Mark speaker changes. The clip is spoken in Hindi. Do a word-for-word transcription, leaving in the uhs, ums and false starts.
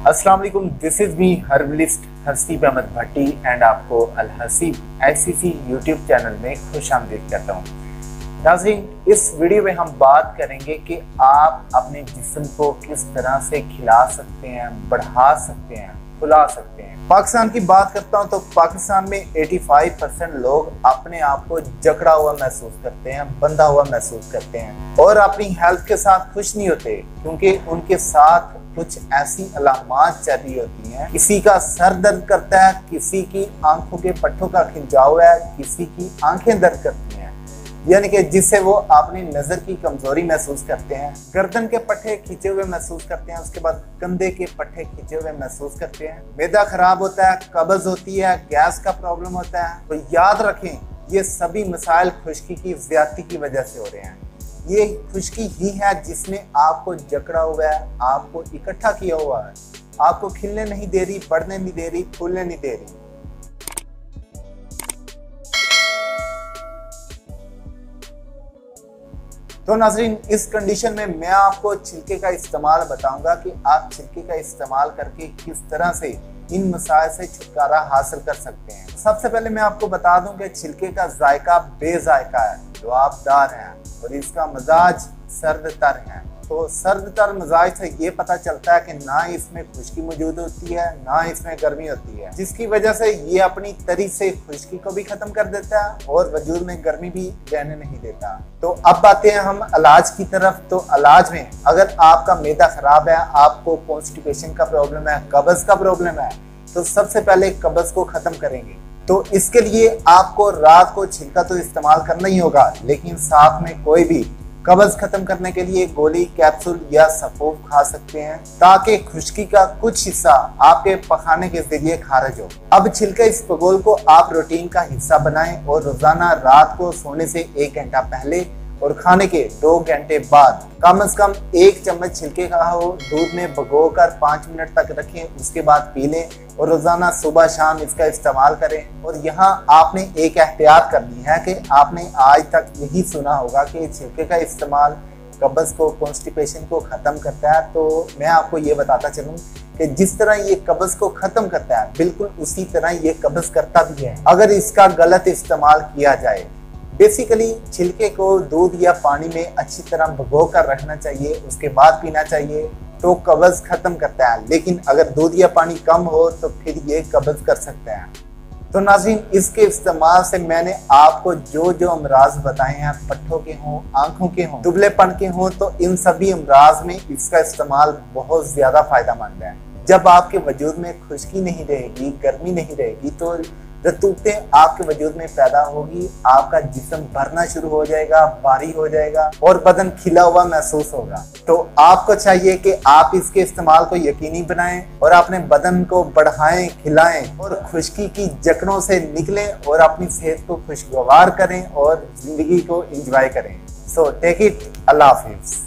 Speaker 1: अस्सलाम वालेकुम, this is me herbalist Haseeb Ahmed Bhatti and आपको Al Haseeb HCC YouTube channel में खुश आमदीद करता हूँ। नाज़रीन, इस वीडियो में हम बात करेंगे कि आप अपने जिस्म को किस तरह से खिला सकते हैं, बढ़ा सकते हैं, फुला सकते हैं। पाकिस्तान की बात करता हूँ तो पाकिस्तान में पचासी परसेंट लोग अपने आप को जकड़ा हुआ महसूस करते हैं, बंधा हुआ महसूस करते हैं और अपनी हेल्थ के साथ खुश नहीं होते, क्योंकि उनके साथ कुछ ऐसी अलामात चल रही होती हैं। किसी का सर दर्द करता है, किसी की आंखों के पट्टों का खिंचाव है, किसी की आंखें दर्द करती हैं, यानी कि जिससे वो अपनी नजर की कमजोरी महसूस करते हैं, गर्दन के पट्टे खींचे हुए महसूस करते हैं, उसके बाद कंधे के पट्टे खींचे हुए महसूस करते हैं, मैदा खराब होता है, कब्ज होती है, गैस का प्रॉब्लम होता है। तो याद रखें, ये सभी मसाइल खुश्की की ज्यादती की वजह से हो रहे हैं। ये खुश्की ही है जिसने आपको जकड़ा हुआ है, आपको इकट्ठा किया हुआ है, आपको खिलने नहीं दे रही, बढ़ने नहीं दे रही, फूलने नहीं दे रही। तो नाज़रीन, इस कंडीशन में मैं आपको छिलके का इस्तेमाल बताऊंगा कि आप छिलके का इस्तेमाल करके किस तरह से इन मसाइल से छुटकारा हासिल कर सकते हैं। सबसे पहले मैं आपको बता दूं कि छिलके का जायका बेजायका है, लुआबदार है और इसका मजाज सर्द तर है। तो सर्द तर मजाज से ये पता चलता है कि ना इसमें खुश्की मौजूद होती है, ना इसमें गर्मी होती है, जिसकी वजह से ये अपनी तरी से खुश्की को भी खत्म कर देता है और वजूद में गर्मी भी रहने नहीं देता। तो अब आते हैं हम इलाज की तरफ। तो इलाज में अगर आपका मैदा खराब है, आपको कॉन्स्टिपेशन का प्रॉब्लम है, कब्ज का प्रॉब्लम है, तो सबसे पहले कब्ज को खत्म करेंगे। तो इसके लिए आपको रात को छिलका तो इस्तेमाल करना ही होगा, लेकिन साथ में कोई भी कब्ज खत्म करने के लिए गोली, कैप्सूल या सफूफ खा सकते हैं, ताकि खुश्की का कुछ हिस्सा आपके पखाने के जरिए खारिज हो। अब छिलके इस पगोल को आप रूटीन का हिस्सा बनाएं और रोजाना रात को सोने से एक घंटा पहले और खाने के दो घंटे बाद कम से कम एक चम्मच छिलके का हो दूध में भिगोकर पाँच मिनट तक रखें, उसके बाद पी लें और रोजाना सुबह शाम इसका इस्तेमाल करें। और यहाँ आपने एक एहतियात करनी है कि आपने आज तक यही सुना होगा कि छिलके का इस्तेमाल कब्ज को, कॉन्स्टिपेशन को खत्म करता है। तो मैं आपको ये बताता चलूँ कि जिस तरह ये कब्ज को खत्म करता है, बिल्कुल उसी तरह ये कब्ज करता भी है अगर इसका गलत इस्तेमाल किया जाए। बेसिकली छिलके को दूध या पानी में अच्छी तरह भिगो कर रखना चाहिए, उसके बाद पीना चाहिए, तो कब्ज खत्म करता है। लेकिन अगर दूध या पानी कम हो तो फिर ये कब्ज कर सकता है। तो नाज़रीन, इसके इस्तेमाल से मैंने आपको जो जो अमराज बताए हैं, पट्ठों के हों, आंखों के हों, दुबलेपन के हों, तो इन सभी अमराज में इसका इस्तेमाल बहुत ज्यादा फायदेमंद है। जब आपके वजूद में खुश्की नहीं रहेगी, गर्मी नहीं रहेगी, तो रतूतें आपके वजूद में पैदा होगी, आपका जिस्म भरना शुरू हो जाएगा, भारी हो जाएगा और बदन खिला हुआ महसूस होगा। तो आपको चाहिए कि आप इसके इस्तेमाल को यकीनी बनाएं और अपने बदन को बढ़ाएं, खिलाएं और खुश्की की जकड़ों से निकलें और अपनी सेहत को खुशगवार करें और जिंदगी को एंजॉय करें। So take it, Allah Hafiz.